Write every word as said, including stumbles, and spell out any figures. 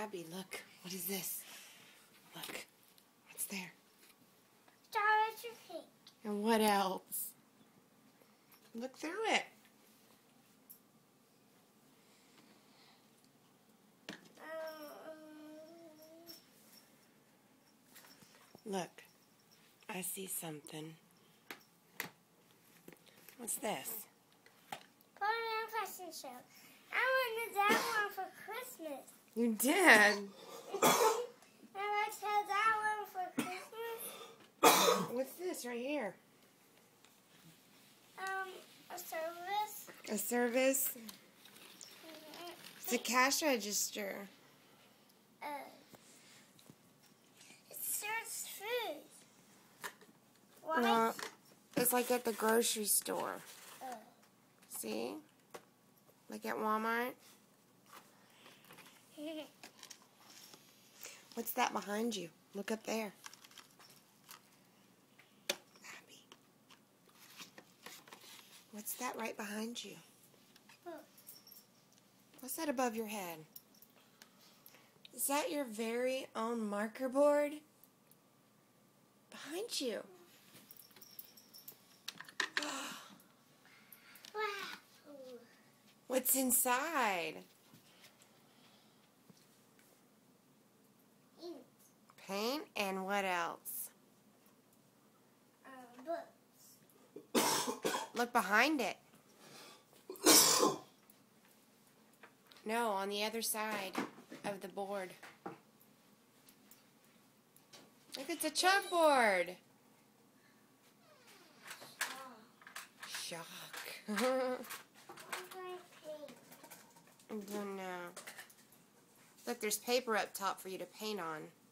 Abby, look. What is this? Look. What's there? Geometry pink. And what else? Look through it. Look, I see something. What's this? Pokemon fashion show. I wanted that one for Christmas. You did? And I said that one for Christmas. What's this right here? Um, a service. A service? It's a cash register. Uh, it serves food. Why? Well, it's like at the grocery store. Uh, See? Like at Walmart. What's that behind you? Look up there. Abby. What's that right behind you? Look. What's that above your head? Is that your very own marker board? Behind you. Wow. What's inside? Ink. Paint and what else? Um, books. Look behind it. No, on the other side of the board. Look, it's a chalkboard. Shock. I don't know. Look, there's paper up top for you to paint on.